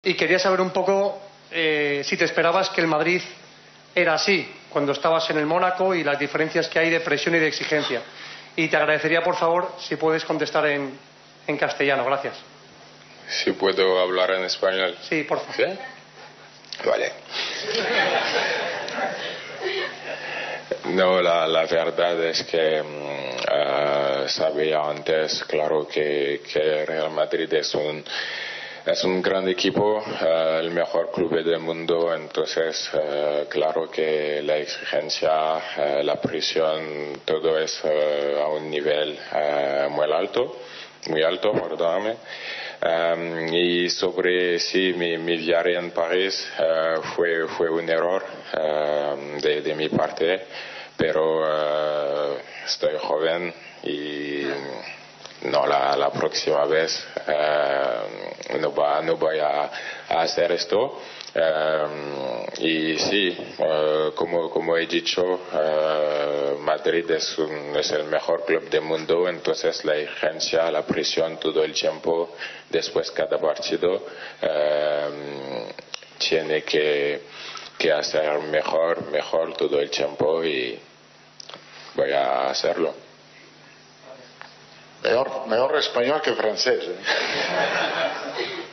y quería saber un poco si te esperabas que el Madrid era así cuando estabas en el Mónaco y las diferencias que hay de presión y de exigencia. Y te agradecería, por favor, si puedes contestar en castellano. Gracias. Si puedo hablar en español. Sí, por favor. ¿Sí? Vale. No, la verdad es que sabía antes, claro, que Real Madrid es un gran equipo, el mejor club del mundo, entonces claro que la exigencia, la presión, todo es a un nivel muy alto, perdóname. Y sobre sí, mi viaje en París fue un error de mi parte, pero estoy joven y no, la próxima vez no voy a hacer esto. Y sí, como he dicho, Madrid es el mejor club del mundo, entonces la exigencia, la presión todo el tiempo, después cada partido, tiene que hacer mejor todo el tiempo y voy a hacerlo. Mejor español que francés, ¿eh?